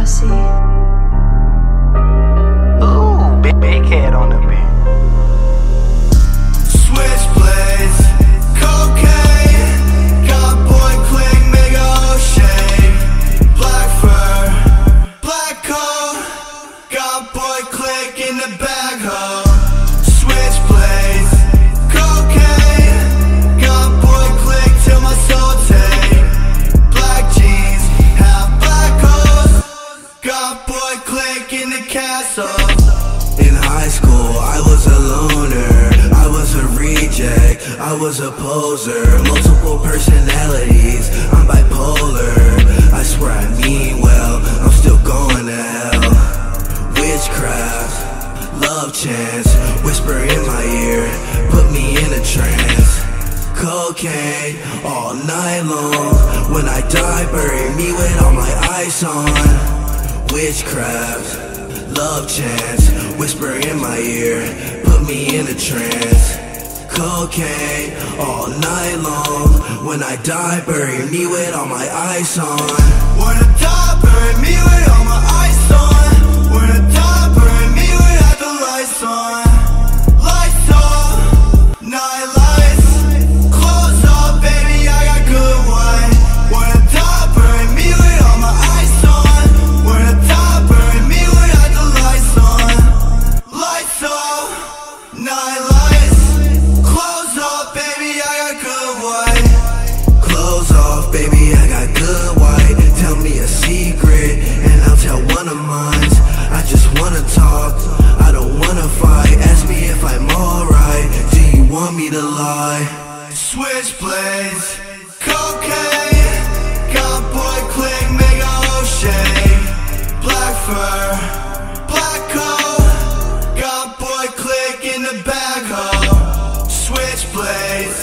MC. Ooh, big head on the beat. Switchblades, cocaine, got boy click, mega shade. Black fur, black coat, got boy click in the bag ho. Switchblades, cocaine, got boy click till my soul take. Black jeans, half black coat, got boy click in the castle. In high school, I was a loner, I was a reject, I was a poser. Multiple personalities, I'm bipolar. I swear I mean well, I'm still going to hell. Witchcraft, love chance, whisper in my ear, put me in a trance. Cocaine, all night long. When I die, bury me with all my ice on. Witchcraft, love chance, whisper in my ear, put me in a trance. Cocaine, all night long. When I die, bury me with all my ice on. When I die, bury me with all my ice on. When I die, bury me without the lights on. Lights off, night lights, clothes off, baby, I got good wine. When I die, bury me with all my ice on. When I die, bury me without the lights on. Lights off, night lights, clothes off, baby, I got good white. Clothes off, baby, I got good white. Tell me a secret, and I'll tell one of mine. I just wanna talk, I don't wanna fight. Ask me if I'm alright, do you want me to lie? Switchblades, cocaine, got boy click, mega shade. Black fur, black coat, got boy click in the bag ho. Switchblades,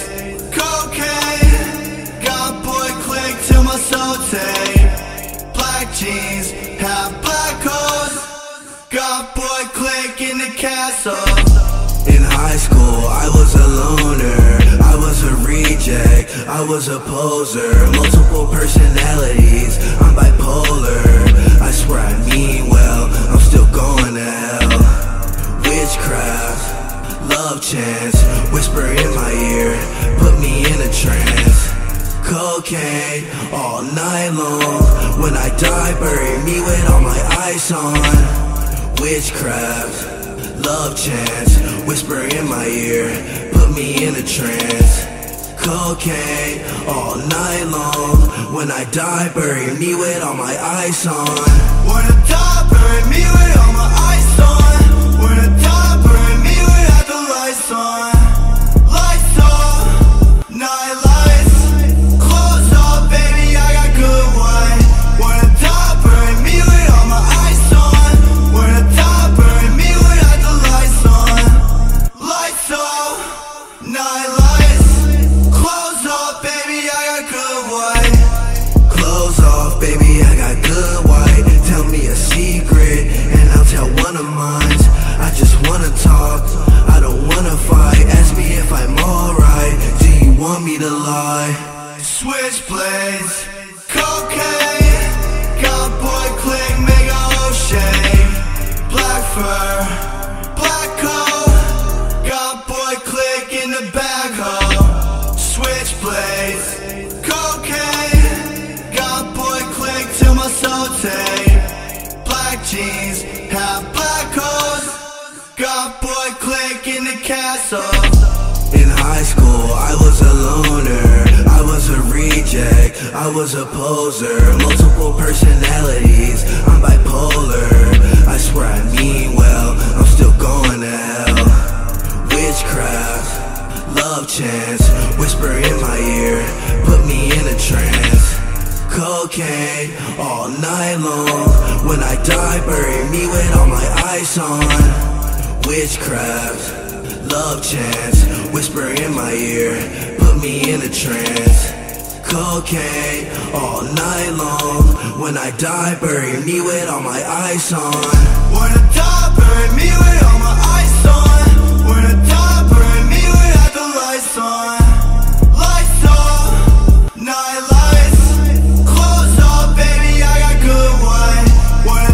cocaine, got boy click till my soul take. Black jeans, half black coat, got boy click in the castle. In high school, I was a loner, I was a reject, I was a poser. Multiple personalities, I'm bipolar. I swear I mean well, I'm still going to hell. Witchcraft, love chance, whisper in my ear, put me in a trance. Cocaine, all night long. When I die, bury me with all my ice on. Witchcraft, love chance, whisper in my ear, put me in a trance. Cocaine, all night long. When I die, bury me with all my ice on. When I die, bury me with all my ice on. When I die, bury me without the lights on. Lights off, night lights, clothes off, baby, I got good wine. When I die, bury me with all my ice on. When I die, bury me without the lights on. Lights off, night lights, clothes off, baby, I got good white. Clothes off, baby, I got good white. Tell me a secret, and I'll tell one of mine. I just wanna talk, I don't wanna fight. Ask me if I'm alright, do you want me to lie? Switchblades, cocaine, got boy click, mega shade. Black fur, black coat, got boy click in the bag ho. Switchblades, cocaine, got boy click till my soul take. Black jeans, half black coat, got boy click in the castle. In high school, I was a loner, I was a reject, I was a poser. Multiple personalities, I'm bipolar. I swear I mean well, I'm still going to hell. Witchcraft, love chance, whisper in my ear, put me in a trance. Cocaine, all night long. When I die, bury me with all my ice on. Witchcraft, love chance, whisper in my ear, put me in a trance. Cocaine, all night long. When I die, bury me with all my ice on. When I die, bury me with all my ice on. When I die, bury me without the lights on. Lights off, night lights, clothes off, baby, I got good wine. When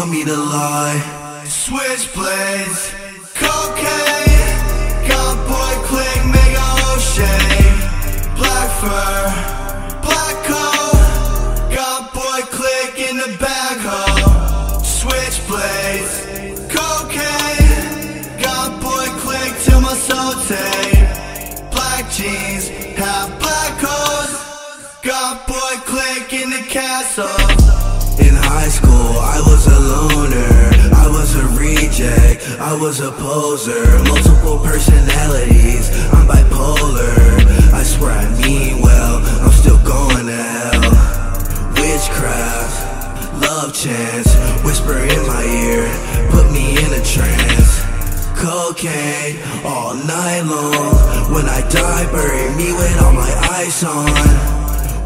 want me to lie? Switchblades, cocaine, got boy click, mega O'Shea. Black fur, black coat, got boy click in the backhoe. Switchblades, cocaine, got boy click till my soul take. Black jeans, half black coat, got boy click in the castle. In high school, I was a loner, I was a reject, I was a poser. Multiple personalities, I'm bipolar. I swear I mean well, I'm still going to hell. Witchcraft, love chants, whisper in my ear, put me in a trance. Cocaine, all night long, when I die, bury me with all my ice on.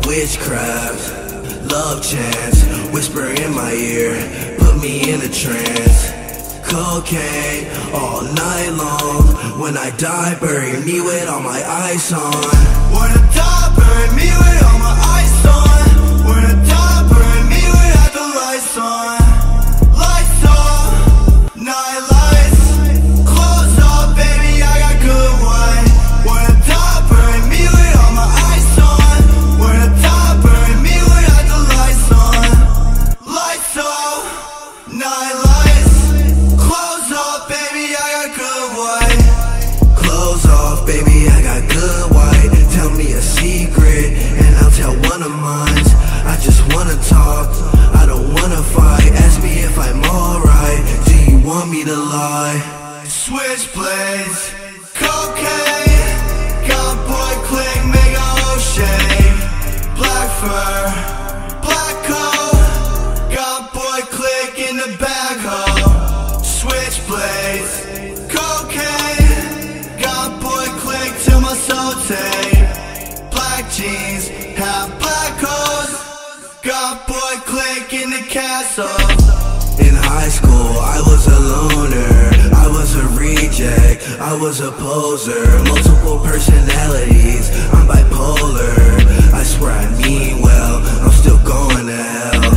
Witchcraft, love chants, whisper in my ear, put me in a trance. Cocaine, all night long, when I die, bury me with all my ice on. When I die, bury me with all my ice on. When I die, bury me without the lights on. Lights off, night lights, clothes off, baby, I got good wine. When I die, bury me with all my ice on. When I die, bury me without the lights on. Lights off, night lights, clothes off, baby, I got good white. Clothes off, baby, I got good white. Tell me a secret, and I'll tell one of mine. I just wanna talk, I don't wanna fight. Ask me if I'm alright, do you want me to lie? Switchblades, cocaine, got boy click, mega O'Shea. Black fur, black coat, got boy click in the backhoe. Switchblades, cocaine, got boy click till my soul take. Black jeans, half black coat, got boy click in the castle. In high school, I was a loner, I was a reject, I was a poser. Multiple personalities, I'm bipolar. I swear I mean well, I'm still going to hell.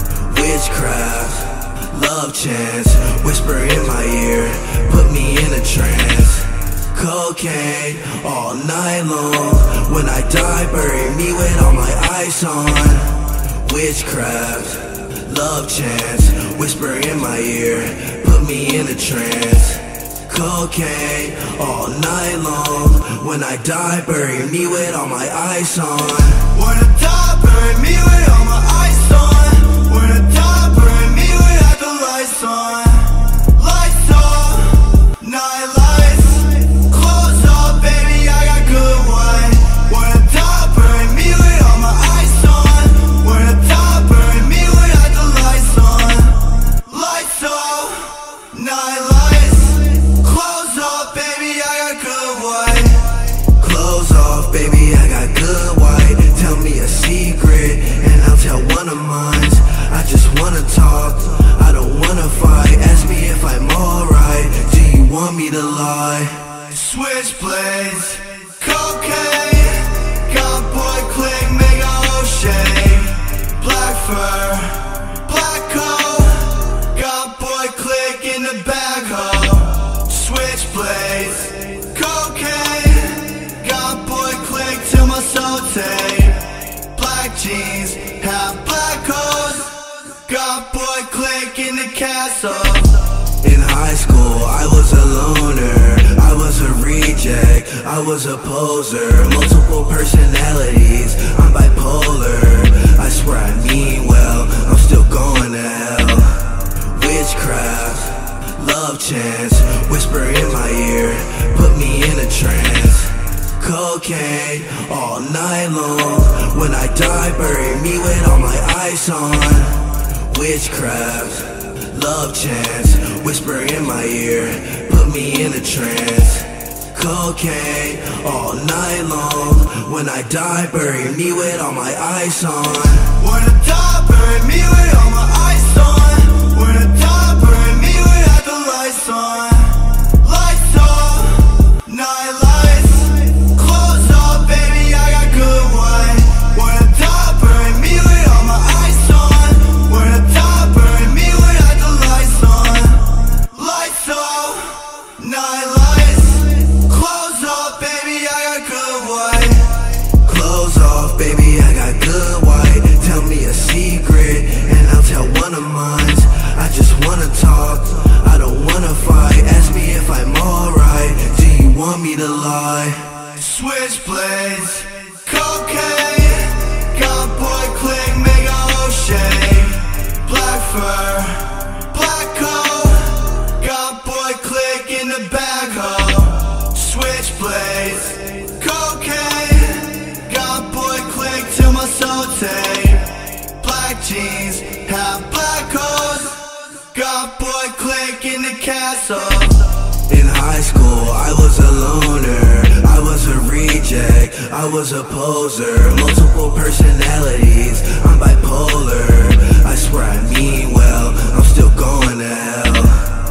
Witchcraft, love chants, whisper in my ear, put me in a trance. Cocaine, all night long, when I die, bury me with all my ice on. Witchcraft, love chants, whisper in my ear, put me in a trance. Cocaine, all night long, when I die, bury me with all my ice on. When I die, bury me with all my ice on. When I die, bury me without the lights on. Lights off, night lights, clothes off, baby, I got good wine. When I die, bury me with all my ice on. When I die, bury me without the lights on. Lights off, night lights, clothes off, baby, I got good white. Clothes off, baby, I got good white. Tell me a secret, and I'll tell one of mine. I just wanna talk, I don't wanna fight. Ask me if I'm alright, do you want me to lie? Switchblades, cocaine, got boy click, mega O'Shea. Black fur, black coat, got boy click in the backhoe. Switchblades, cocaine, got boy click till my soul take. Black jeans, half black coat, got boy click in the castle. In high school, I was a loner, I was a reject, I was a poser. Multiple personalities, I'm bipolar. I swear I mean well, I'm still going to hell. Witchcraft, love chants, whisper in my ear, put me in a trance. Cocaine, all night long, when I die, bury me with all my ice on. Witchcraft, love chants, whisper in my ear, put me in a trance. Cocaine, all night long, when I die, bury me with all my ice on. When I die, bury me with all my ice on. When I die, bury me without the lights on. Lights off, night lights, clothes off, baby, I got good wine. When I die, bury me with all my ice on. When I die, bury me without the one of mine. I just wanna talk, I don't wanna fight. Ask me if I'm alright, do you want me to lie? Switchblades, cocaine, got boy click, mega O'Shea. Black fur, black coat, got boy click in the backhoe. Switchblades, cocaine, got boy click till my soul take. Black jeans, have black coats, got boy click in the castle. In high school, I was a loner, I was a reject, I was a poser. Multiple personalities, I'm bipolar. I swear I mean well, I'm still going to hell.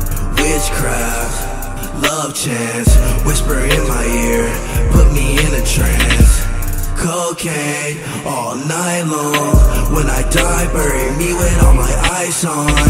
Witchcraft, love chance, whisper in my ear, put me in a trance. Cocaine, all night long, when I die bury me with all my ice on.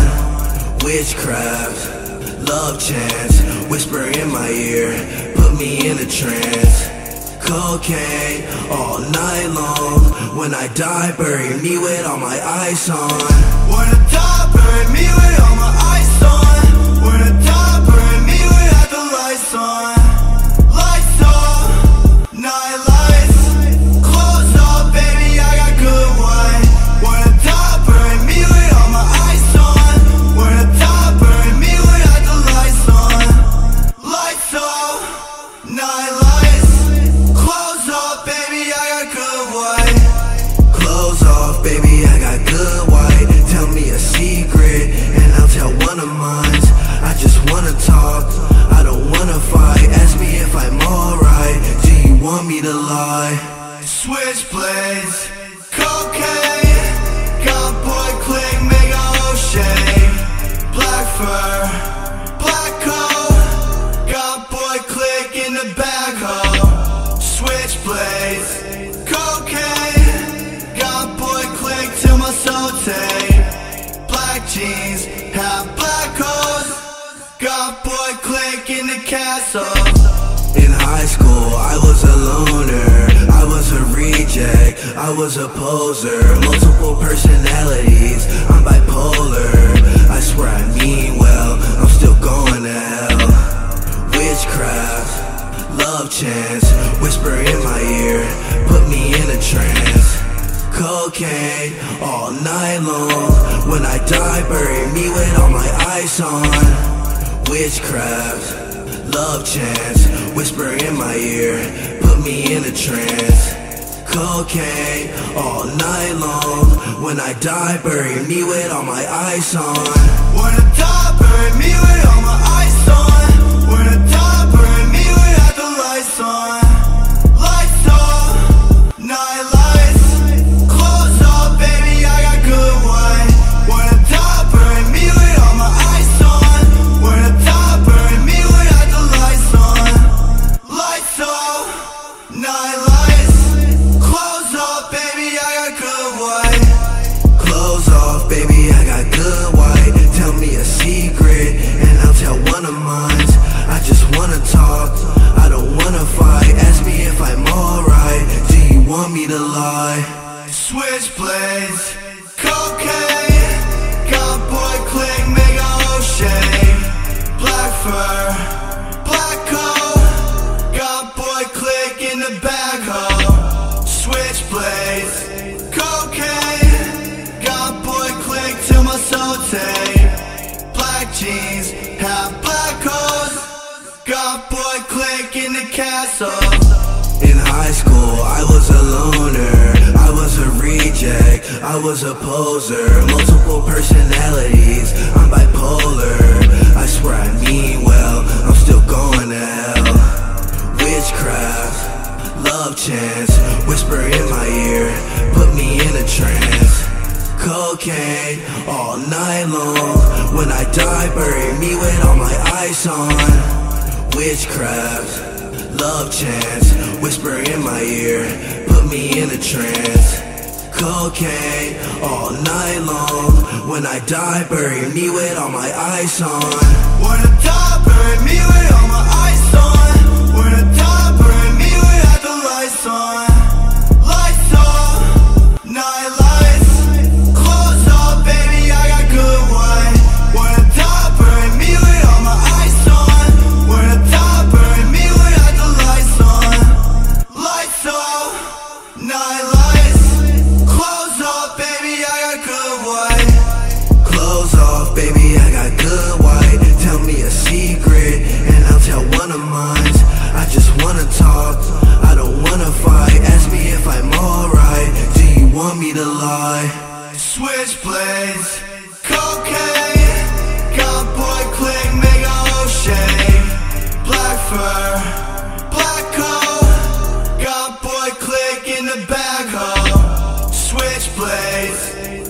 Witchcraft, love chance, whisper in my ear, put me in a trance. Cocaine, all night long, when I die bury me with all my ice on. When I die bury me with all my ice on. When I die bury me without the lights on. Lights off, night lights, clothes off, baby, I got good wine. When I die bury me with all my ice on. When I die bury me without the lights on. Lights off, night lights, clothes off, baby, I got good white. Clothes off, baby, I got good white. Tell me a secret, and I'll tell one of mine. I just wanna talk, I don't wanna fight. Ask me if I'm alright, do you want me to lie? Switchblades, cocaine, got boy click, mega O'Shea. Black fur, black coat, got boy click in the backhoe. Switchblades, cocaine, got boy click till my soul take. Black jeans, have black coats, got boy click in the castle. In high school, I was a loner, I was a reject, I was a poser. Multiple personalities, I'm bipolar. I swear I mean well, I'm still going to hell. Witchcraft, love chance, whisper in my ear, put me in a trance. Cocaine, all night long, when I die bury me with all my ice on. Witchcraft, love chance, whisper in my ear, put me in a trance. Cocaine, all night long, when I die bury me with all my ice on. When I die bury me with all my ice on. When I die bury me without the lights on. Lights off, night lights, clothes off, baby, I got good wine. When I die bury me with all my ice on. When I die bury me without the lights on. Lights off, night lights, clothes off, baby, I got good white. Clothes off, baby, I got good white. Tell me a secret, and I'll tell one of mine. I just wanna talk, I don't wanna fight. Ask me if I'm alright, do you want me to lie? Switchblades, cocaine, got boy click, mega O'Shea. Black fur, black coat, got boy click in the backhoe. Switchblades, cocaine, got boy click till my soul take. Black jeans, have black coats, got boy click in the castle. In high school, I was a loner, I was a reject, I was a poser. Multiple personalities, I'm bipolar. I swear I mean well, I'm still going to hell. Witchcraft, love chance, whisper in my ear, put me in a trance. Cocaine, all night long, when I die bury me with all my ice on. Witchcraft, love chance, whisper in my ear, put me in a trance. Cocaine, all night long, when I die bury me with all my ice on. When I die bury me with all my ice on. When I die bury me without the lights on. Lights off, night lights, clothes off, baby, I got good baby, I got good white. Tell me a secret, and I'll tell one of mine. I just wanna talk, I don't wanna fight. Ask me if I'm alright, do you want me to lie? Switchblades, cocaine, got boy click, make a whole shake. Black fur, black coat, got boy click in the backhoe. Switchblades,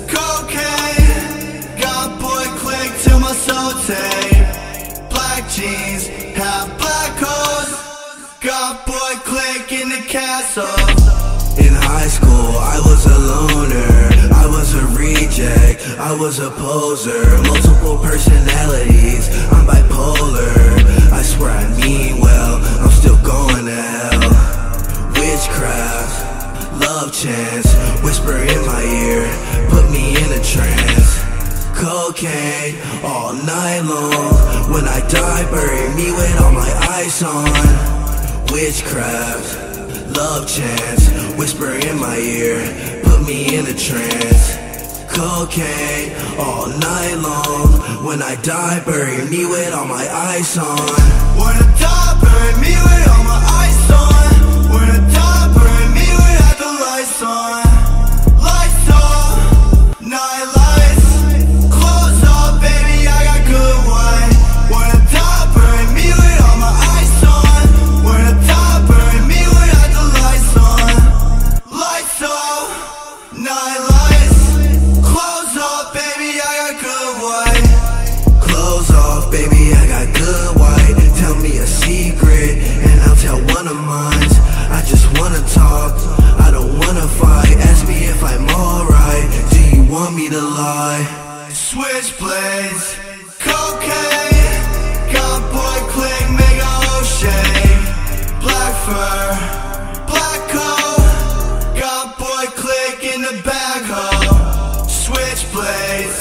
cocaine, got boy click till my soul take. Black jeans, have black coats, got boy click in the castle. In high school, I was a loner, I was a reject, I was a poser. Multiple personalities, I'm bipolar. I swear I mean well, I'm still going to hell. Witchcraft, love chance, whisper in my ear, put me in a trance. Cocaine, all night long, when I die bury me with all my ice on. Witchcraft, love chance, whisper in my ear, put me in a trance. Cocaine, all night long, when I die bury me with all my ice on. When I die bury me with all my ice on. When I die bury me without the lights on. Lights off, night lights, clothes off, baby, I got good wine. When I die bury me with all my ice on. When I die bury me without the lights on. Lights off, night lights, clothes off, baby, I got good white. Clothes off, baby, I got good white. Tell me a secret, and I'll tell one of mine. I just wanna talk, I don't wanna fight. Ask me if I'm alright, do you want me to lie? Switchblades, cocaine, got boy click, make a whole shake. Black fur, black coat, got boy click in the backhoe. Switchblades,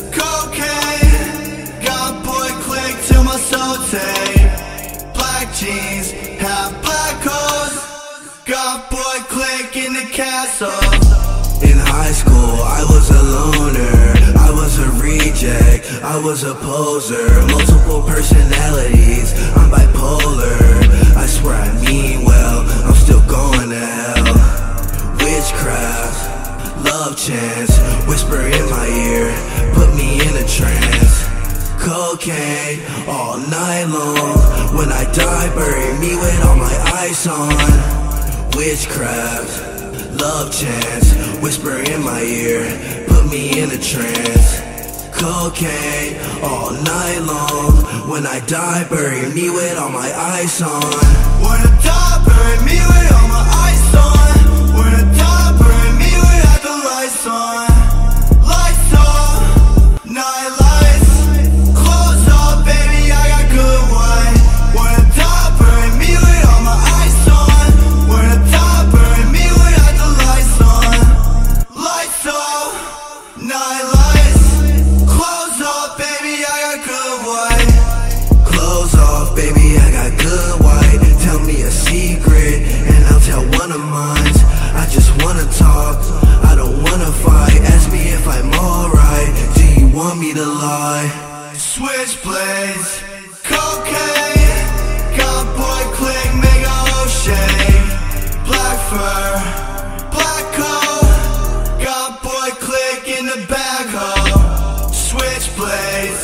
cocaine, got boy click till my soul take. Black jeans, have black coats, got boy click in the castle. In high school, I was a loner, I was a reject, I was a poser. Multiple personalities, I'm bipolar. I swear I mean well, I'm still going to hell. Witchcraft, love chance, whisper in my ear, put me in a trance. Cocaine, all night long, when I die bury me with all my ice on. Witchcraft, love chance, whisper in my ear, put me in a trance. Cocaine, all night long, when I die bury me with all my ice on. When I die bury me with all my ice on. When I die bury me without the lights on. Lights off, night lights, clothes off, baby, I got good wine. When I die bury me with all my ice on. When I die bury me without the lights on. Lights off, night lights, clothes off, baby, I got good white. Clothes off, baby, I got good white. Tell me a secret, and I'll tell one of mine. I just wanna talk, I don't wanna fight. Ask me if I'm alright, do you want me to lie? Switchblades, cocaine, got boy click, make a whole shake. Black fur, black coat, got boy click in the backhoe. Switchblades,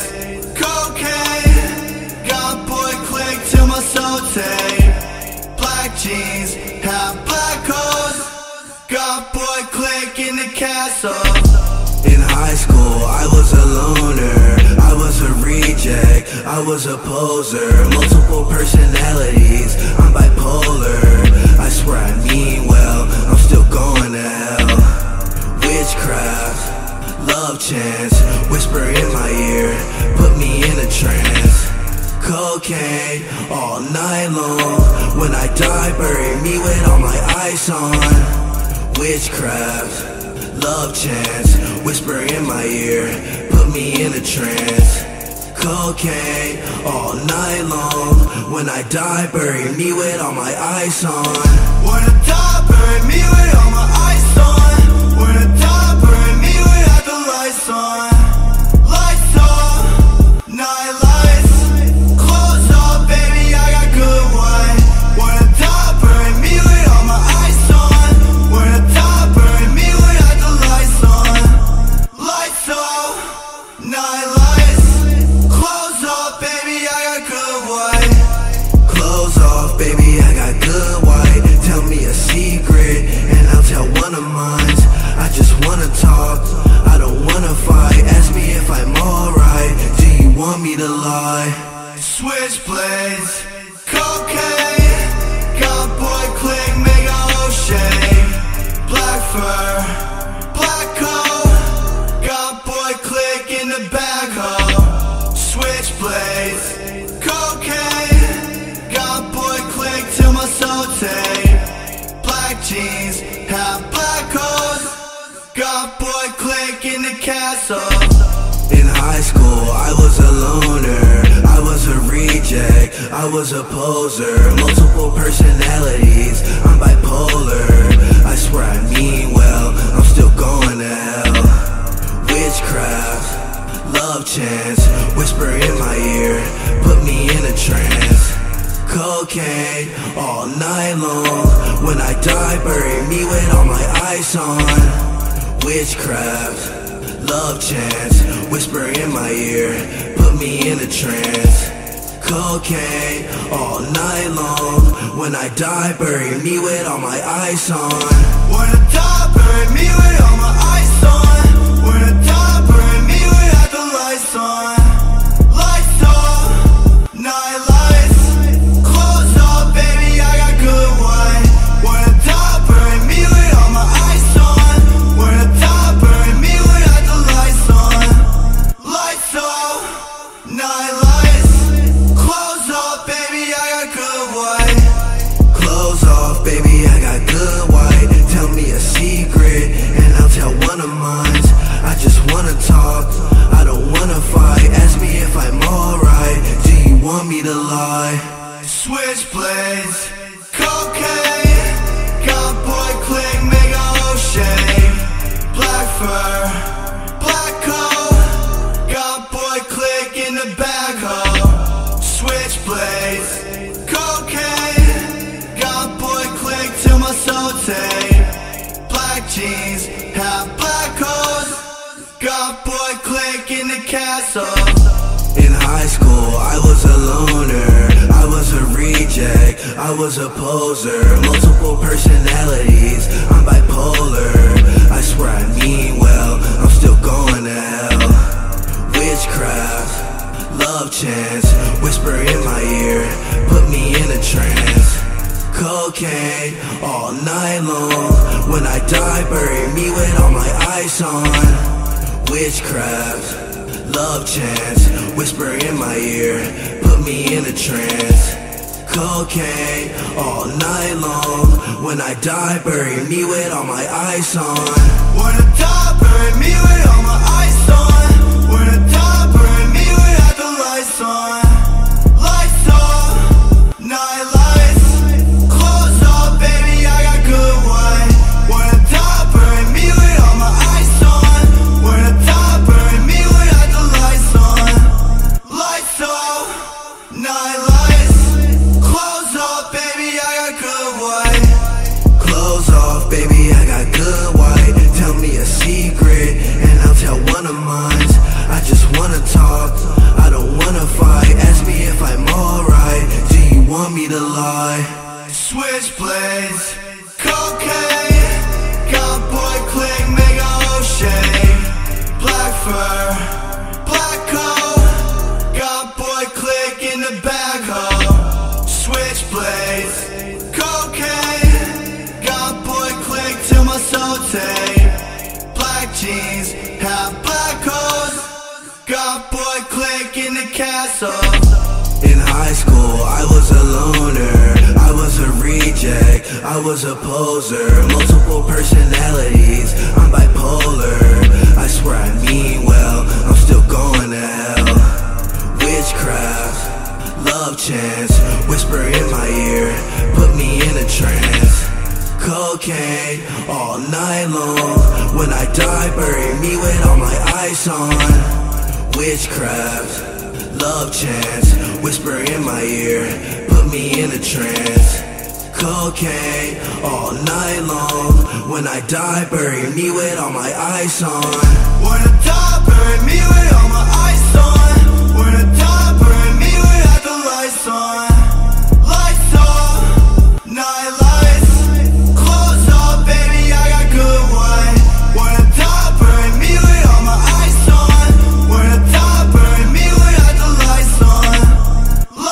cocaine, got boy click till my soul take. Black jeans, have black coats, got boy click in the castle. In high school, I was a loner, I was a reject, I was a poser. Multiple personalities, I'm bipolar. I swear I mean well, I'm still going to hell. Witchcraft, love chance, whisper in my ear, put me in a trance. Cocaine, all night long, when I die bury me with all my ice on. Witchcraft, love chance, whisper in my ear, put me in a trance. Cocaine, all night long, when I die bury me with all my ice on. When I die bury me with all my ice on. When I die bury me without the lights on. Lights off, switchblades, cocaine, got boy click, make a whole shake. Black fur, black coat, got boy click in the backhoe. Switchblades, cocaine, got boy click till my soul take. Black jeans, half black hose, got boy click in the castle. In high school, I was a loner, I was a reject, I was a poser. Multiple personalities, I'm bipolar. I swear I mean well, I'm still going to hell. Witchcraft, love chants, whisper in my ear, put me in a trance. Cocaine, all night long, when I die, bury me with all my ice on. Witchcraft, love chants, whisper in my ear, put me in a trance. Cocaine, all night long, when I die, bury me with all my ice on. When I die, bury me with all my ice on. When I die, bury me without the lights on. Lights off, night lights, clothes off, baby, I got good wine. When I die, bury me with all my ice on. When I die, bury me without the lights on. Lights off, night lights, clothes off, baby, I got good white. Clothes off, baby, I got good white. Tell me a secret, and I'll tell one of mine. I just wanna talk, I don't wanna fight. Ask me if I'm alright, do you want me to lie? Switchblades, cocaine, got boy click, make a whole shake. Black fur, black coat, got boy click in the backhoe. Switchblades, cocaine, got boy click till my soul take. Black jeans, half black hose, got boy click in the castle. In high school, I was a loner, I was a reject, I was a poser. Multiple personalities, I'm bipolar. I swear I mean well, I'm still going to hell. Witchcraft, love chants, whisper in my ear, put me in a trance. Cocaine, all night long, when I die, bury me with all my ice on. Witchcraft, love chants, whisper in my ear, put me in a trance. Cocaine, all night long, when I die, bury me with all my ice on. When I die, bury me with all my ice on. When I die, bury me without the lights on. Lights off, night lights, clothes off, baby, I got good wine. When I die, bury me with all my ice on. When I die, bury me without the lights on. Lights off, night lights, clothes off, baby, I got good white. Clothes off, baby, I got good white. Tell me a secret, and I'll tell one of mine. I just wanna talk, I don't wanna fight. Ask me if I'm alright, do you want me to lie? Switchblades, cocaine, got boy click, make a whole shake. Black fur, black coat, got boy click in the backhoe. Switchblades, cocaine, got boy click till my soul take. Black jeans, half black hose, got boy click in the castle. In high school, I was a loner, I was a reject, I was a poser. Multiple personalities, I'm bipolar. I swear I mean well, I'm still going to hell. Witchcraft, love chants, whisper in my ear, put me in a trance. Cocaine, all night long, when I die, bury me with all my ice on. Witchcraft, love chants, whisper in my ear, put me in a trance. Cocaine, all night long, when I die, bury me with all my ice on. When I die, bury me with all my ice on. When I die, bury me without the lights on. Lights off, night lights, clothes off, baby, I got good wine. When I die, bury me with all my ice on. When I die, bury me without the lights on.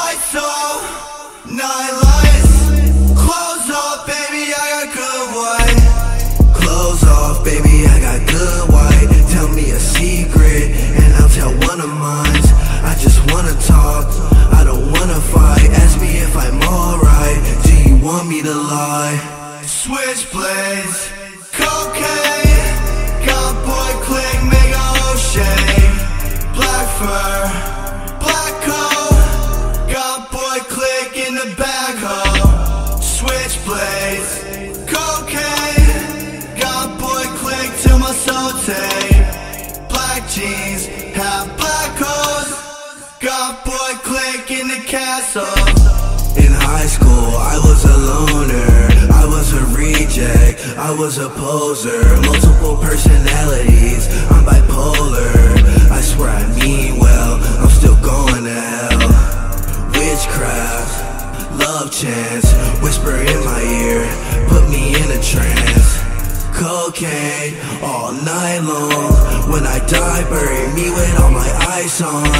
jeans, have black hoes. Got boy click in the castle. In high school, I was a loner, I was a reject, I was a poser. Multiple personalities, I'm bipolar. I swear I mean well, I'm still going to hell. Witchcraft, love chance, whisper in my ear, put me in a trance. Cocaine, all night long. When I die, bury me with all my ice on.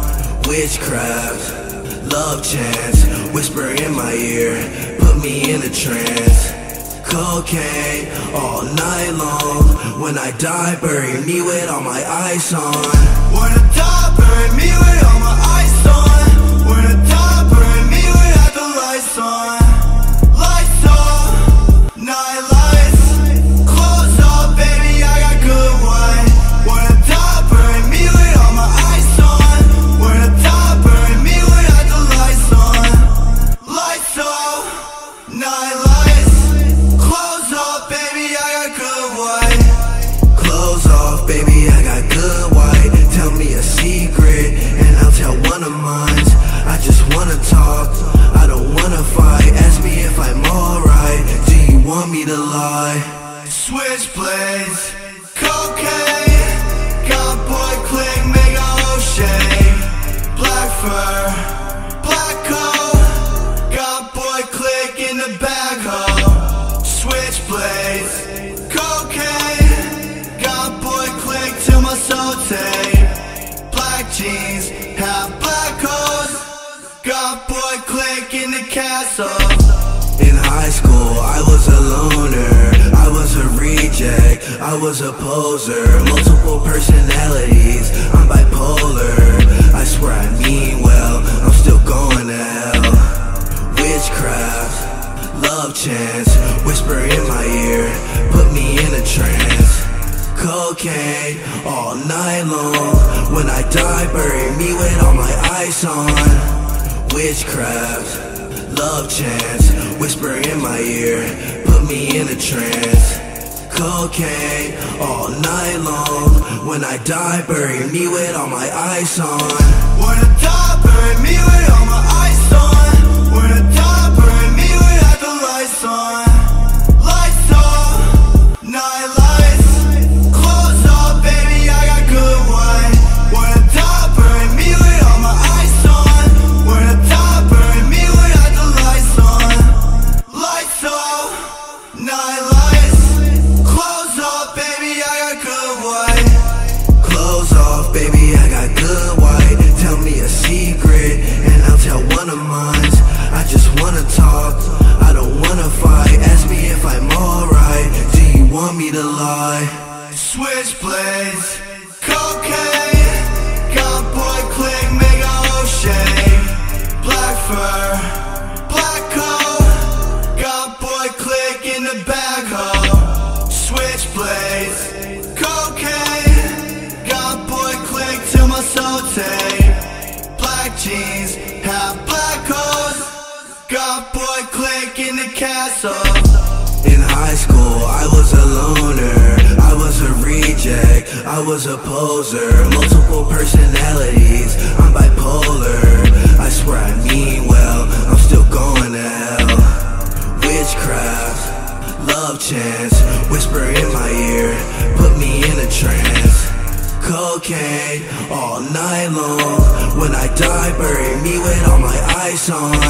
Witchcraft, love chance, whisper in my ear, put me in a trance. Cocaine, all night long. When I die, bury me with all my ice on. When I die, bury me with all my ice on. When I die, bury me without the lights on. Lights off, night lights. Clothes off, baby, I got good wine. When I die, bury me with all my ice on. When I die, bury me without the lights on. Lights off, night lights. Clothes off, baby, I got good white. Clothes off, baby, I got good white. Tell me a secret, and I'll tell one of mine. I just wanna talk, I don't wanna fight. Ask me if I'm alright, do you want me to lie? Switchblades, cocaine, got boy click, mega O'Shea. Black fur, black coat, got boy click in the bag hole. Switchblades, cocaine, got boy click till my soul take. Black jeans, have black hoes. Got boy click in the castle. In high school, I was a loner, I was a reject, I was a poser. Multiple personalities, I'm bipolar. I swear I mean well, I'm still going to hell. Witchcraft, love chance, whisper in my ear, put me in a trance. Cocaine, all night long. When I die, bury me with all my ice on. Witchcraft, love chance, whisper in my ear, put me in a trance. Cocaine, all night long. When I die, bury me with all my ice on. When I die, bury me with all my ice on. When I die, bury me without the lights on. Lights off, night lights. Clothes off, baby, I got good wine. When I die, bury me with all my ice on. When I die, bury me without the lights on. Lights off, night lights. Clothes off, baby, I got good white. Clothes off, baby, I got good white. Tell me a secret, and I'll tell one of mine. I just wanna talk, I don't wanna fight. Ask me if I'm alright, do you want me to lie? Switchblades, cocaine, got boy click, mega O'Shea. Black fur, black coat, got boy click in the bag hole. Switchblades, cocaine, got boy click till my soul take. Black jeans, have black hoes. Got boy click in the castle. In high school, I was a loner, I was a reject, I was a poser. Multiple personalities, I'm bipolar. I swear I mean well, I'm still going to hell. Witchcraft, love chance, whisper in my ear, put me in a trance. Cocaine, all night long. When I die, bury me with all my ice on.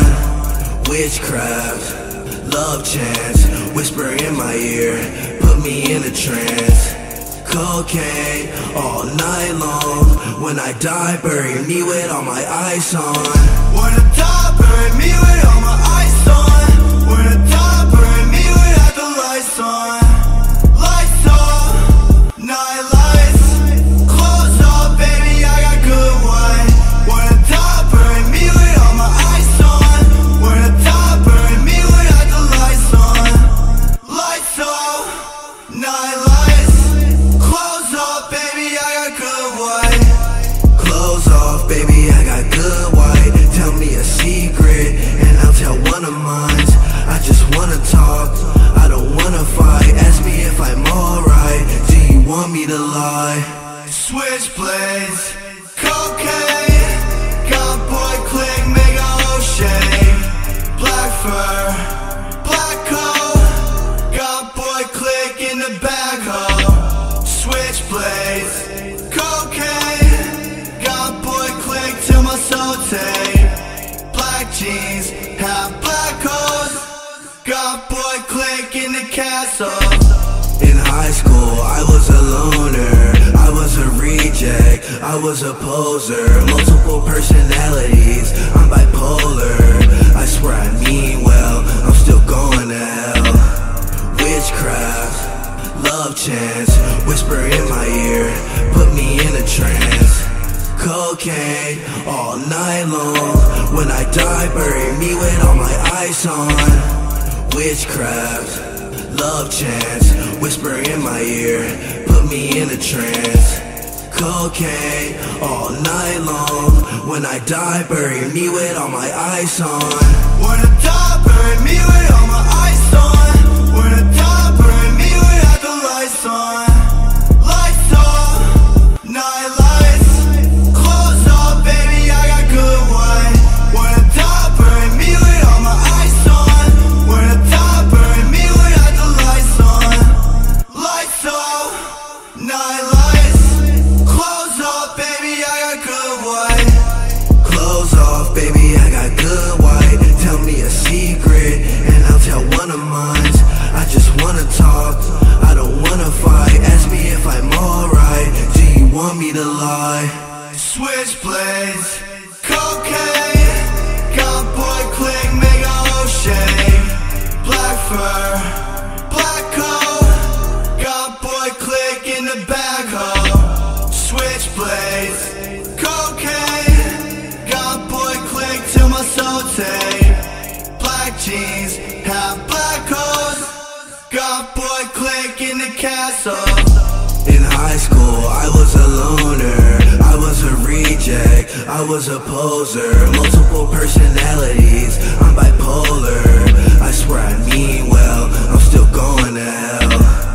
Witchcraft, love chance, whisper in my ear, put me in a trance. Cocaine, all night long. When I die, bury me with all my ice on. When I die, bury me with all my ice on. When I die, bury me without the lights on. Lights off, night lights. Clothes off, baby, I got good wine. When I die, bury me with all my ice on. When I die, bury me without the lights on. Lights off, night lights. Clothes off, baby, I got good white. Clothes off, baby, I got good white. Tell me a secret, and I'll tell one of mine. I just wanna talk, I don't wanna fight. Ask me if I'm alright, do you want me to lie? switchblades, cocaine, got boy click, mega O'Shea, black fur, black coat, got boy click in the backhoe, switchblades, cocaine, got boy click till my soul take, black jeans, half black coat, got boy click in the castle. In high school, I was a loner, I was a reject, I was a poser, multiple personalities, I'm bipolar, I swear I mean well, I'm still going to hell. Witchcraft, love chants, whisper in my ear, put me in a trance. Cocaine, all night long, when I die, bury me with all my ice on. Witchcraft, love chants, whisper in my ear, put me in a trance. Cocaine, all night long, when I die, bury me with all my ice on. When I die, bury me with all my ice on. When I die, bury me without the lights on. Lights off, night lights, clothes off, baby, I got good wine. When I die, bury me with all my ice on. When I die, bury me without the lights on. Lights off, night lights, clothes off, baby, I got good white. Clothes off, baby, I got good white. Tell me a secret, and I'll tell one of mine. I just wanna talk, I don't wanna fight. Ask me if I'm alright, do you want me to lie? Switchblades, cocaine, got boy click, mega O'Shea, black fur, black coat, got boy click in the backhoe. Switchblades, cocaine, got boy click till my soul take, black jeans, half black coat, got boy click in the castle. In high school, I was a loner, I was a reject, I was a poser, multiple personalities, I'm bipolar, I swear I mean well, I'm still going to hell.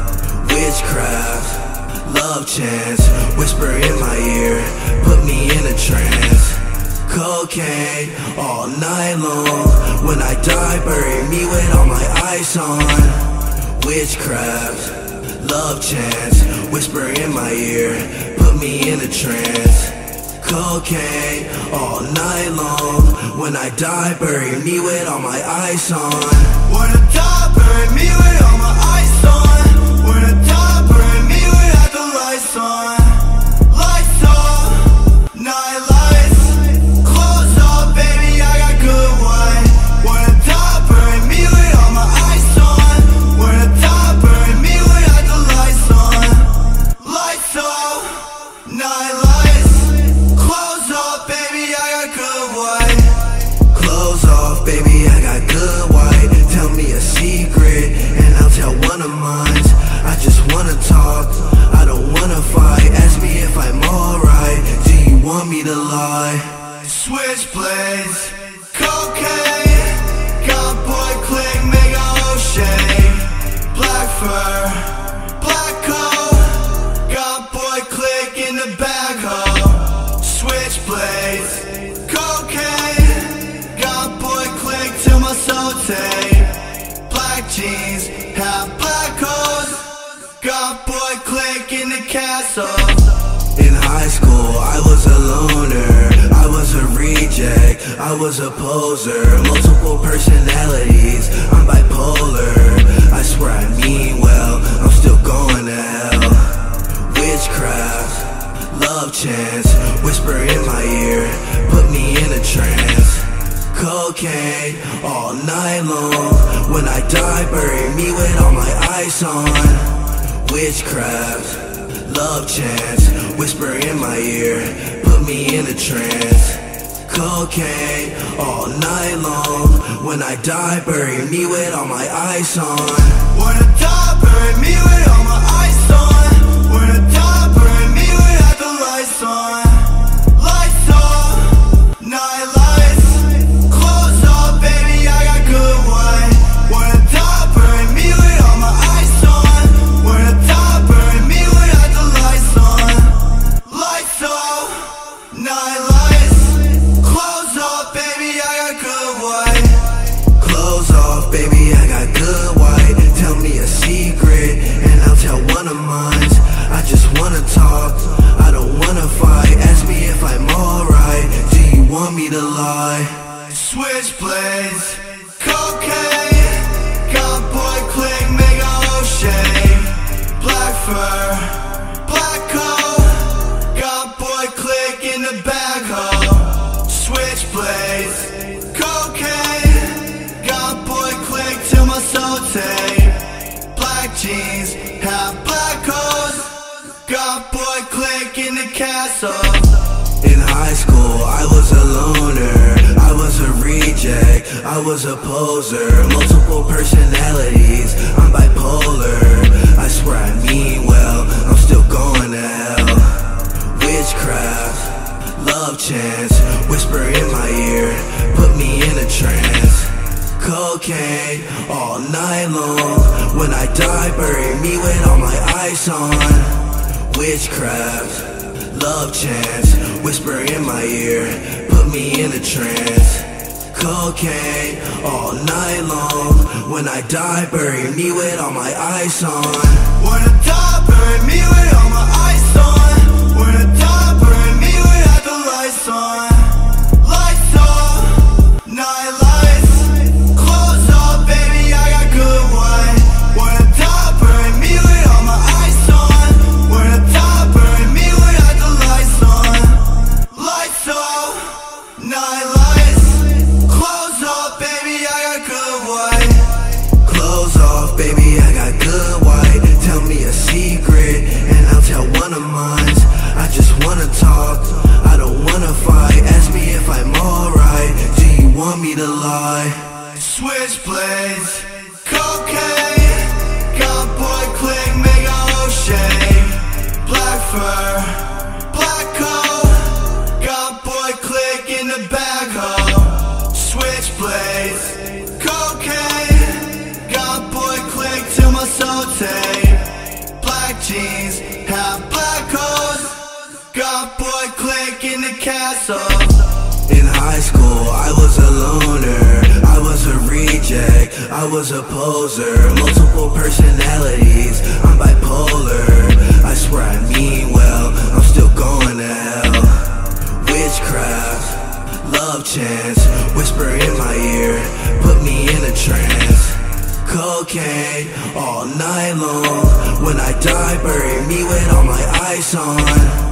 Witchcraft, love chants, whisper in my ear, put me in a trance. Cocaine, all night long, when I die, bury me with all my ice on. Witchcraft, love chants, whisper in my ear, put me in a trance. Cocaine, all night long, when I die, bury me with all my ice on. When I die, bury me with all my ice on. When I die, bury me without the lights on. Lights off, night lights, clothes off, baby, I got good wine. When I die, bury me with all my ice on. When I die, bury me without the lights on. Lights off, night lights, clothes off, baby, I got good white. Clothes off, baby, I got good white. Tell me a secret, and I'll tell one of mine. I just wanna talk, I don't wanna fight. Ask me if I'm alright, do you want me to lie? Switchblades, cocaine, got boy click, mega O'Shea, black fur, black coat, got boy click in the backhoe. Switchblades, cocaine, got boy click till my soul take, black jeans, half black coat, got boy click in the castle. In high school, I was a loner, I was a reject, I was a poser, multiple personalities, I'm bipolar, I swear I mean well, I'm still going to hell. Witchcraft, love chants, whisper in my ear, put me in a trance. Cocaine, all night long, when I die, bury me with all my ice on. Witchcraft, love chants, whisper in my ear, put me in a trance. Cocaine, all night long, when I die, bury me with all my ice on. When I die, bury me with all my ice on. When I die, bury me without the lights on. Lights off, night lights, clothes off, baby, I got good wine. When I die, bury me with all my ice on. When I die, bury me without the lights on. want me to lie? Switchblades, cocaine, got boy click, mega O'Shea, black fur, black coat, got boy click in the backhoe. Switchblades, cocaine, got boy click till my soul take, black jeans, half black coats, got boy click in the castle. In high school, I was a loner, I was a reject, I was a poser, multiple personalities, I'm bipolar. I swear I mean well, I'm still going to hell. Witchcraft, love chants, whisper in my ear, put me in a trance. Cocaine, all night long, when I die bury me with all my ice on. Witchcraft, love chants, whisper in my ear, put me in a trance. Cocaine, all night long, when I die bury me with all my ice on. When I die bury me with all my ice on. When I die bury me without the lights on. Lights off, night lights, clothes off, baby, I got good wine. When I die bury me with all my ice on. When I die bury me without the lights on. Lights off, night lights, clothes off, baby, I got good white. Clothes off, baby, I got good white. Tell me a secret, and I'll tell one of mine. I just wanna talk, I don't wanna fight. Ask me if I'm alright, do you want me to lie? Switchblades, cocaine, got boy click, mega O'Shea, black fur, black coat, got boy click in the backhoe. Switchblades, cocaine, got boy click till my soul take, black jeans, half black coats, got boy click in the castle. In high school, I was a loner, I was a reject, I was a poser, multiple personalities, I'm bipolar. I swear I mean well, I'm still going to hell. Witchcraft, love chants, whisper in my ear, put me in a trance. Cocaine, all night long, when I die bury me with all my ice on.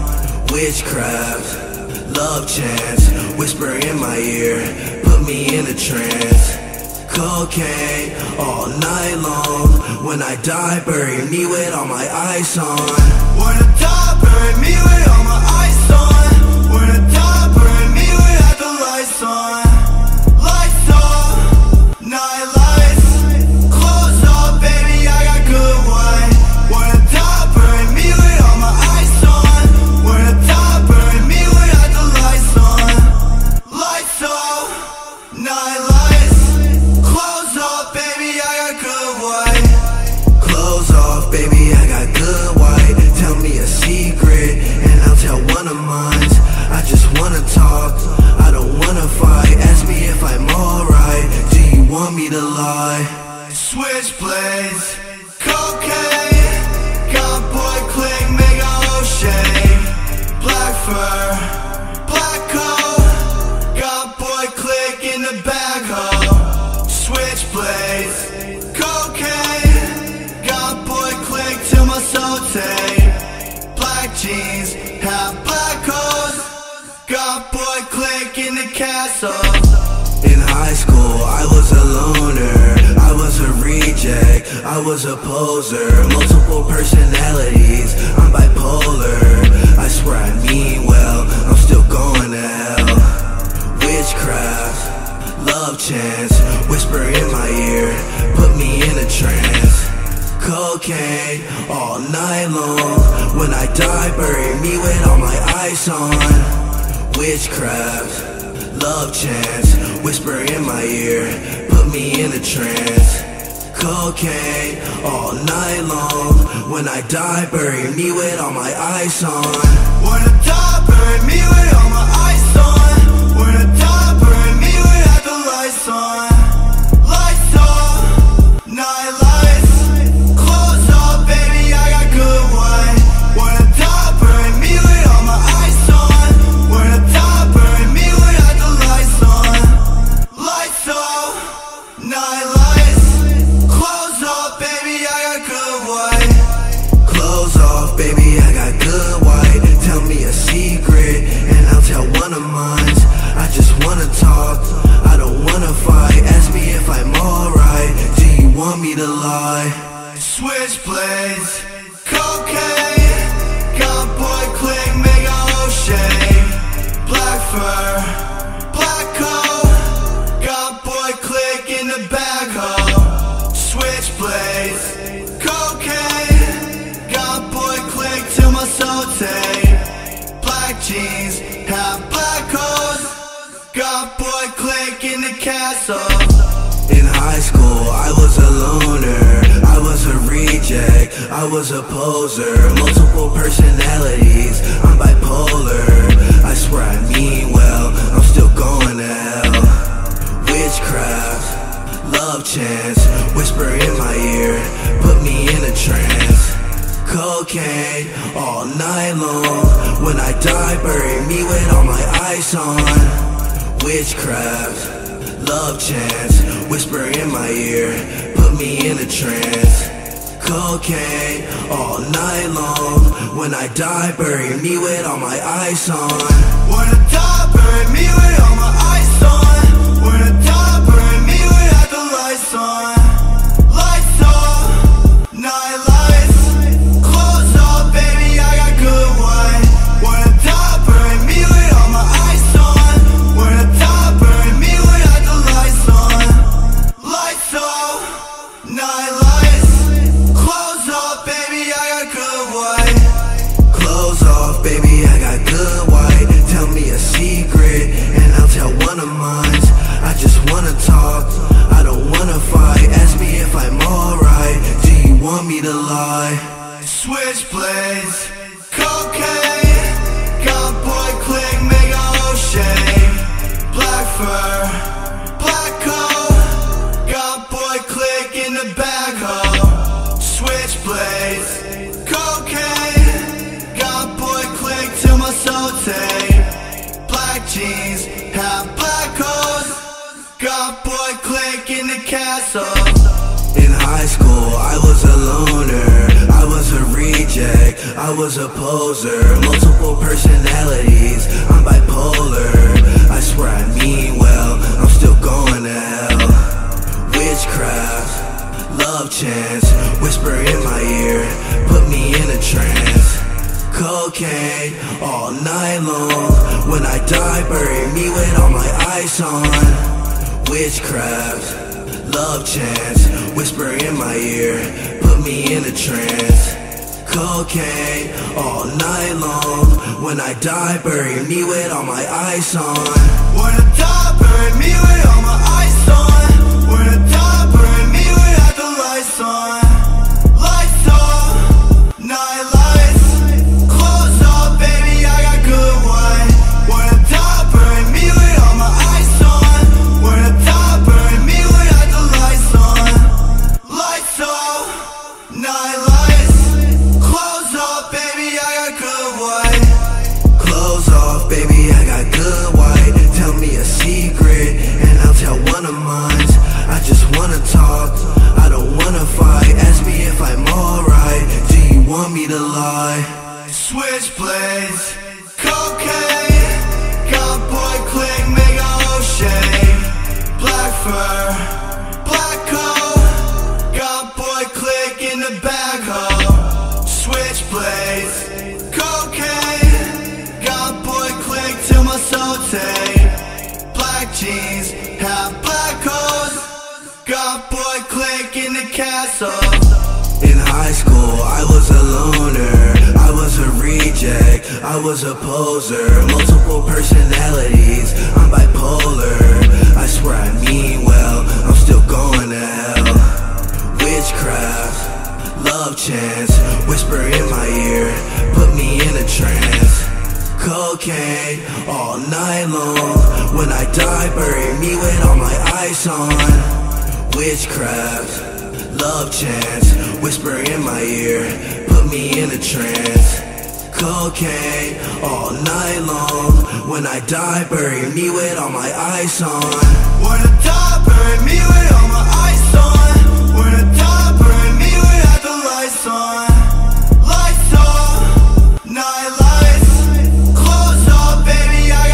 Witchcraft, love chants, whisper in my ear, put me in a trance. Cocaine, all night long, when I die bury me with all my ice on. When I die bury me with all my ice on. When I die bury me without the lights on. Lights off, night lights, clothes off, baby, I got good wine. When I die bury me with all my ice on. When I die bury me without the lights on. Lights off, night lights, clothes off, baby, I got good white. Clothes off, baby, I got good white. Tell me a secret, and I'll tell one of mine. I just wanna talk, I don't wanna fight. Ask me if I'm alright, do you want me to lie? Switchblades, cocaine, got boy click, mega O'Shea, black fur, black coat, got boy click in the backhoe. Switchblades, cocaine, got boy click till my soul take, black jeans, half black coats, got boy click in the castle. In high school, I was a loner, I was a reject, I was a poser, multiple personalities, I'm bipolar. I swear I mean well, I'm still going to hell. Witchcraft, love chants, whisper in my ear, put me in a trance. Cocaine, all night long, when I die bury me with all my ice on. Witchcraft, love chants, whisper in my ear, put me in a trance. Cocaine, all night long, when I die bury me with all my ice on. When I die bury me with all my ice on. When I die bury me without the lights on. Lights off, night lights, clothes off, baby, I got good wine. When I die bury me with all my ice on. When I die bury me without the tell one of mine. I just wanna talk, I don't wanna fight. Ask me if I'm alright, do you want me to lie? Switchblades, cocaine, got boy click, make a whole shake. Black fur, black coat, got boy click in the bag hole. Switchblades, cocaine, got boy click till my soul take. Black jeans, have black coats, got boy click in the castle. In high school, I was a loner, I was a reject, I was a poser. Multiple personalities, I'm bipolar. I swear I mean well, I'm still going to hell. Witchcraft, love chance, whisper in my ear, put me in a trance. Cocaine, all night long, when I die bury me with all my ice on. Witchcraft, love chance, whisper in my ear, put me in a trance. Cocaine, all night long, when I die bury me with all my ice on. When I die bury me with all my ice on. When I die bury me without the lights on. Lights off, night lights, clothes off, baby, I got good wine. When I die bury me with all my ice on. When I die bury me without the lights on. Lights off, night lights, clothes off, baby, I got good white. Clothes off, baby, I got good white. Tell me a secret, and I'll tell one of mine. I just wanna talk, I don't wanna fight. Ask me if I'm alright, do you want me to lie? Switchblades, cocaine, got boy click, make a whole shake. Black fur, black coat, got boy click in the bag hole. Switchblades, cocaine, got boy click till my soul take. Black jeans, have black coats, got boy click in the castle. In high school, I was a loner, I was a reject, I was a poser. Multiple personalities, I'm bipolar. I swear I mean well, I'm still going to hell. Witchcraft, love chance, whisper in my ear, put me in a trance. Cocaine, all night long, when I die bury me with all my ice on. Witchcraft, love chance, whisper in my ear, put me in a trance. Cocaine, all night long, when I die bury me with all my ice on. When I die bury me with all my ice on. When I die bury me without the lights on. Lights off, night lights, clothes off, baby, I got good wine. When I die bury me with all my ice on. When I die bury me without the lights on. Lights off, night lights, clothes off, baby, I got good white. Clothes off, baby, I got good white. Tell me a secret, and I'll tell one of mine. I just wanna talk, I don't wanna fight. Ask me if I'm alright, do you want me to lie? Switchblades, cocaine, got boy click, make a whole shake. Black fur, black coat, got boy click in the bag hole. Switchblades, cocaine, got boy click till my soul take. Black jeans, have black coats, got boy click in the castle. In high school, I was a loner, I was a reject, I was a poser. Multiple personalities, I'm bipolar. I swear I mean well, I'm still going to hell. Witchcraft, love chance, whisper in my ear, put me in a trance. Cocaine, all night long, when I die bury me with all my ice on. Witchcraft, love chance, whisper in my ear, put me in a trance. Cocaine, all night long, when I die bury me with all my ice on. When I die bury me with all my ice on. When I die bury me without the lights on. Lights off, night lights, clothes off, baby, I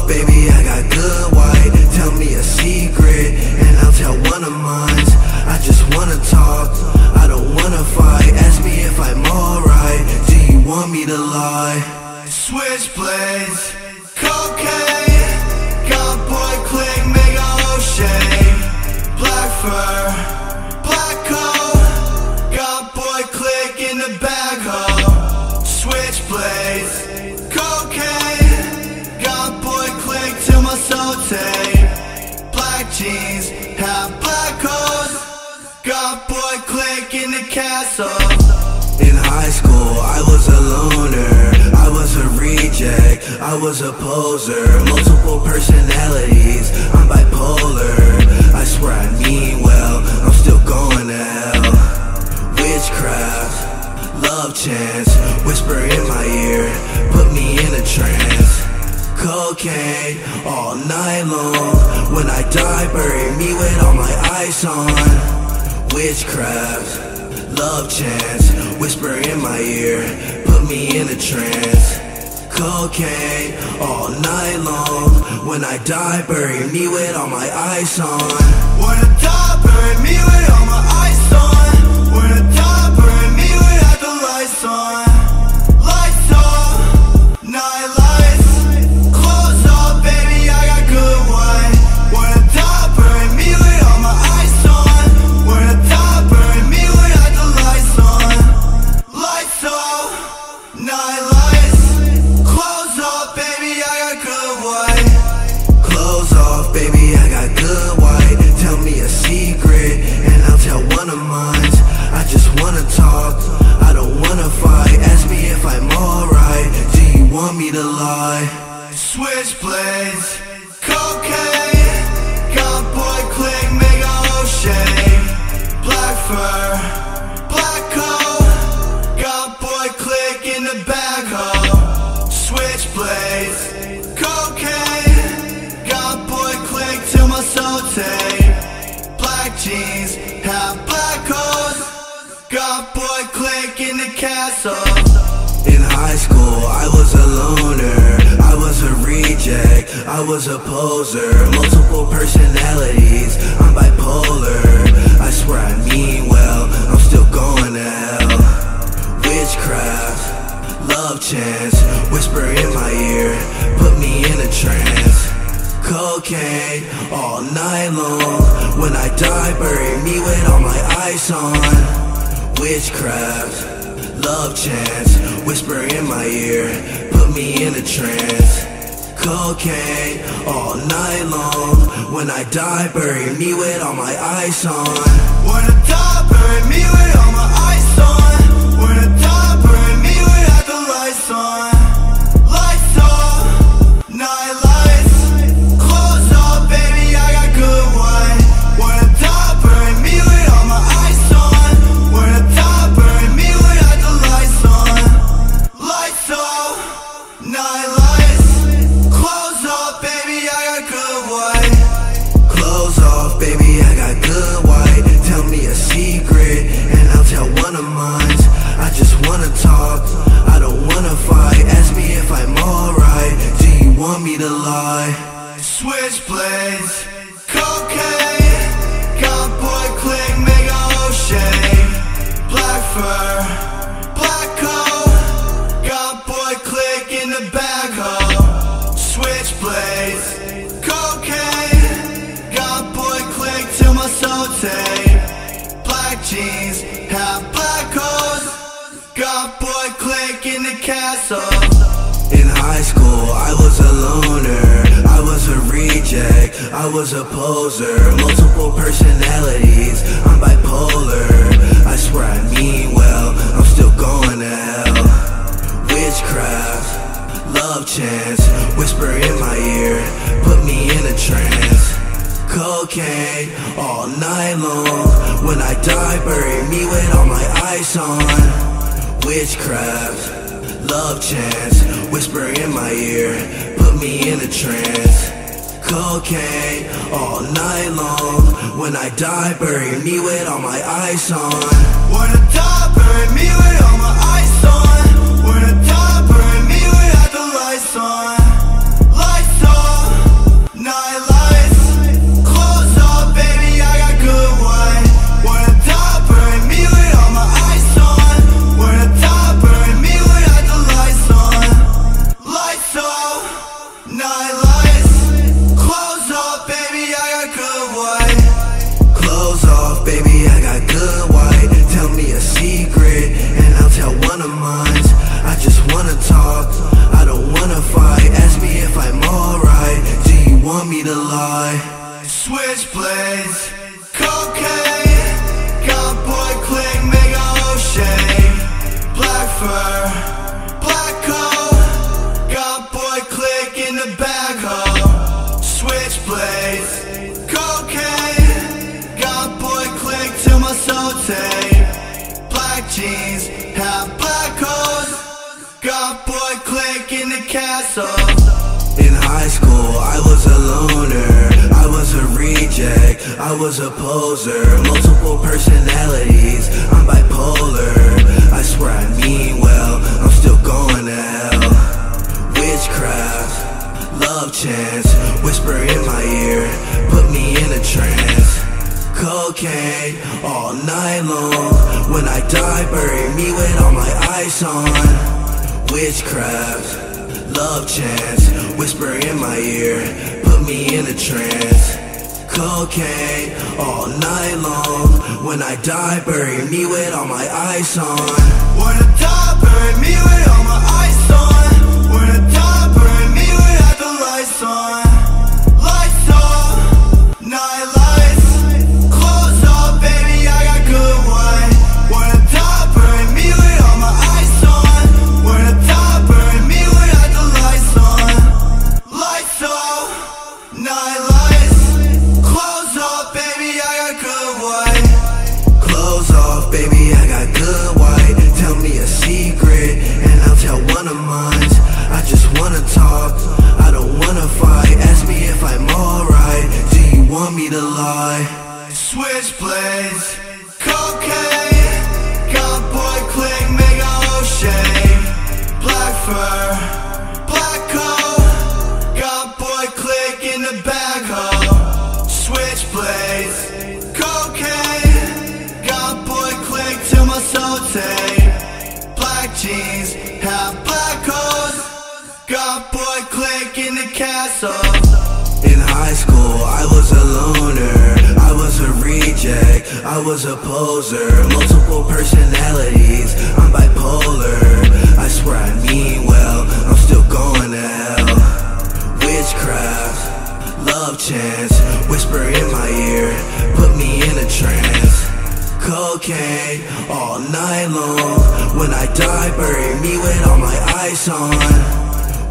off, baby, I got good white. Tell me a secret, and I'll tell one of mine. I just wanna talk, I don't wanna fight. Ask me if I'm alright, do you want me to lie? Switchblades, cocaine, got boy click, mega O'Shea. Black fur, black coat, got boy click in the bag hole. Switchblades, cocaine, got boy click till my soul take. Black jeans, have black coats, got boy click in the castle. In high school, I was a loner, I was a reject, I was a poser. Multiple personalities, I'm bipolar. I swear I mean well, I'm still going to hell. Witchcraft, love chance, whisper in my ear, put me in a trance. Cocaine, all night long, when I die, bury me with all my ice on. Witchcraft, love chance, whisper in my ear, put me in a trance. Cocaine, all night long, when I die, bury me with all my ice on. When I die, bury me with all my ice on. When I die, bury me without the lights on. Lights off, night lights, clothes off, baby, I got good wine. When I die, bury me with all my ice on. When I die, bury me without the lights on. Lights off, night lights, clothes off, baby, I got good white. Clothes off, baby, I got good white. Tell me a secret, and I'll tell one of mine. I just wanna talk, I don't wanna fight. Ask me if I'm alright, do you want me to lie? Switchblades, cocaine, got boy click, mega O'Shea. Black fur, black coat, got boy click in the bag hole. Switchblades, cocaine, got boy click till my soul take. Black jeans, have black coats, got boy click in the castle. In high school, I was a loner, I was a reject, I was a poser. Multiple personalities, I'm bipolar. I swear I mean well, I'm still going to hell. Witchcraft, love chance, whisper in my ear, put me in a trance. Cocaine, all night long, when I die, bury me with all my ice on. Witchcraft, love chance, whisper in my ear, put me in a trance. Cocaine, all night long, when I die, bury me with all my ice on. When I die, bury me with all my ice on. When I die, bury me without the lights on. Lights off, night lights, clothes off, baby, I got good wine. When I die, bury me with all my ice on. When I die, bury me without the lights on. Lights off, night lights, clothes off, baby, I got good white. Clothes off, baby, I got good white. Tell me a secret, and I'll tell one of mine. I just wanna talk, I don't wanna fight. Ask me if I'm alright, do you want me to lie? Switchblades, cocaine, got boy click, mega O'Shea. Black fur, black coat, got boy click in the bag hole. Switchblades, cocaine, got boy click till my soul take. Black jeans, have black coats, got boy click in the castle. In high school, I was a loner, I was a reject, I was a poser. Multiple personalities, I'm bipolar. I swear I mean well, I'm still going to hell. Witchcraft, love chance, whisper in my ear, put me in a trance. Cocaine, all night long, when I die, bury me with all my ice on. Witchcraft, love chance, whisper in my ear, put me in a trance. Cocaine, all night long, when I die, bury me with all my ice on. When I die, bury me with all my ice on. When I die, bury me without the lights on. Lights off, want me to lie? Switchblades, cocaine, got boy click, mega O'Shea, black fur, black coat, got boy click in the backhoe. Switchblades, cocaine, got boy click till my soul take, black jeans, have black coats, got boy click in the castle. In high school, I was a loner, I was a reject, I was a poser, multiple personalities, I'm bipolar. I swear I mean well, I'm still going to hell. Witchcraft, love chance, whisper in my ear, put me in a trance. Cocaine, all night long, when I die, bury me with all my ice on. Witchcraft, love chance, whisper in my ear, put me in a trance. Cocaine, all night long, when I die, bury me with all my ice on. When I die, bury me with all my ice on. When I die, bury me without the lights on. Lights off, night lights, clothes off, baby, I got good wine. When I die, bury me with all my ice on. When I die, bury me without the lights on. Lights off, night lights, clothes off, baby, I got good white. Clothes off, baby, I got good white. Tell me a secret, and I'll tell one of mine. I just wanna talk, I don't wanna fight. Ask me if I'm alright, do you want me to lie? Switchblades, cocaine, got boy click, mega O'Shea, black fur, black coat, got boy click in the backhoe. Switchblades, cocaine, got boy click till my soul take, black jeans, have black coats, got boy click in the castle. In high school, I was a loner, I was a reject, I was a poser, multiple personalities, I'm bipolar. I swear I mean well, I'm still going to hell. Witchcraft, love chance, whisper in my ear, put me in a trance. Cocaine, all night long, when I die, bury me with all my ice on.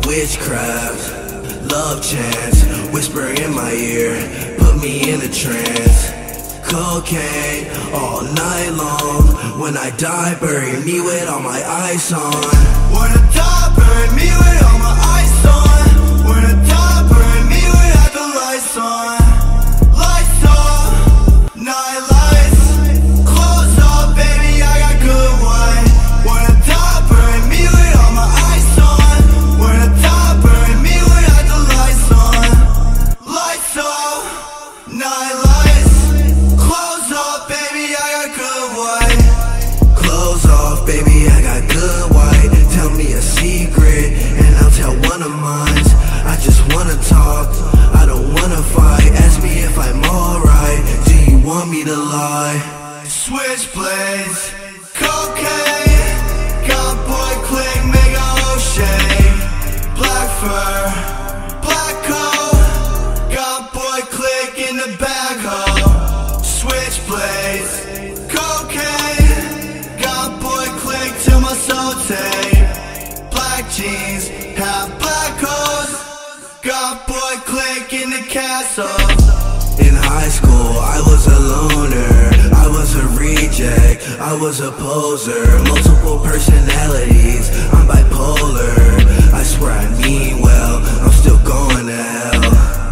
Witchcraft, love chance, whisper in my ear, put me in a trance. Cocaine, all night long, when I die, bury me with all my ice on. When I die, bury me with all my ice on. When I die, bury me without the lights on. Lights off, night lights, clothes off, baby, I got good wine. When I die, bury me with all my ice on. When I die, bury me without the lights on. Lights off, night lights, clothes off, baby, I got good white. Clothes off, baby, I got good white. Tell me a secret, and I'll tell one of mine. I just wanna talk, I don't wanna fight. Ask me if I'm alright, do you want me to lie? Switchblades, cocaine, got boy click, mega O'Shea, black fur, black coat, got boy click in the backhoe. Switchblades, cocaine, got boy click till my soul take, black jeans, have black coats, got boy click in the castle. In high school, I was a loner, I was a reject, I was a poser, multiple personalities, I'm bipolar. I swear I mean well, I'm still going to hell.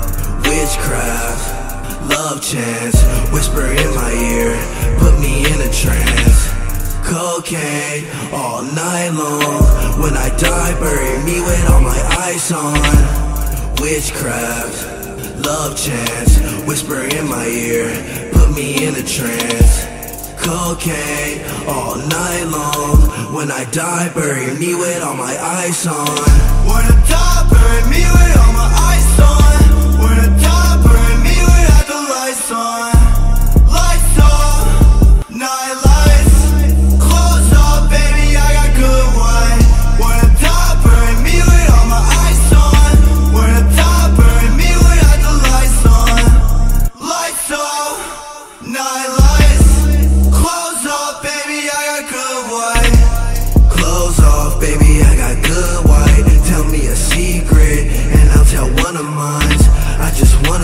Witchcraft, love chance, whisper in my ear, put me in a trance. Cocaine, all night long, when I die, bury me with all my ice on. Witchcraft, love chance, whisper in my ear, put me in a trance. Cocaine, all night long, when I die, bury me with all my ice on. When I die, bury me with all my ice on. When I die, bury me without the lights on. Lights off, night lights, clothes off, baby, I got good wine. When I die, bury me with all my ice on. When I die, bury me without the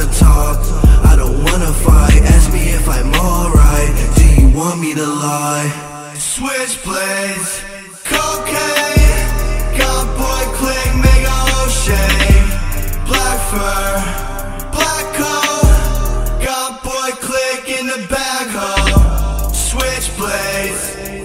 talk, I don't wanna fight. Ask me if I'm alright, do you want me to lie? Switchblades, cocaine, got boy click, mega O'Shea. Black fur, black coat, got boy click in the backhoe. Switchblades,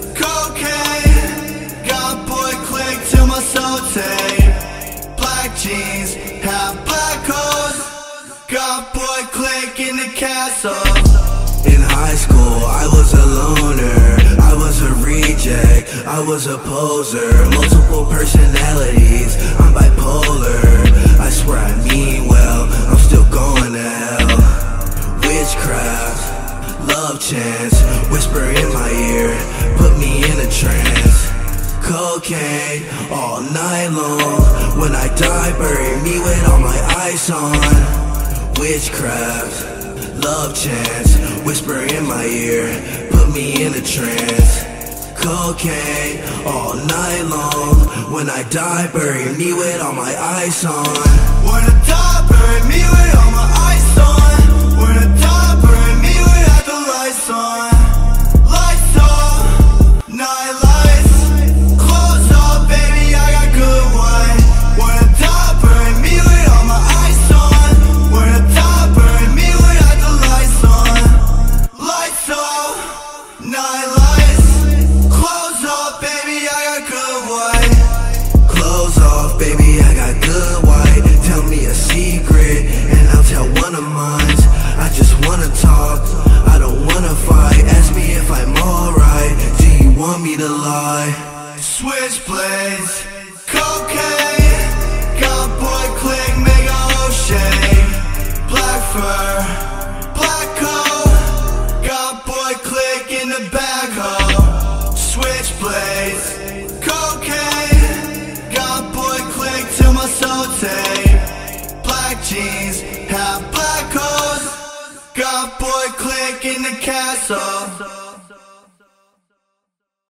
cocaine, got boy click till my soul take. Black jeans, half black coat, got boy click in the castle. In high school, I was a loner, I was a reject, I was a poser. Multiple personalities, I'm bipolar. I swear I mean well, I'm still going to hell. Witchcraft, love chants, whisper in my ear, put me in a trance. Cocaine, all night long, when I die, bury me with all my ice on. Witchcraft, love chants, whisper in my ear, put me in a trance. Cocaine, all night long, when I die, bury me with all my ice on. When I die, bury me with all my ice on. When I die, bury me without the lights on. Lights off, night lights, clothes off, baby, I got good wine. When I die, bury me with all my ice on. When I die, bury me without the lights on. Lights off, night lights, clothes off, baby, I got good white. Clothes off, baby, I got good white. Tell me a secret, and I'll tell one of mine. I just wanna talk, I don't wanna fight. Ask me if I'm alright, do you want me to lie? Switchblades, cocaine, got boy click, mega O'Shea. Black fur, black coat, got boy click in the backhoe. Switchblades, cocaine, got boy click till my soul take. Black jeans, half black coat, got boy click in the castle.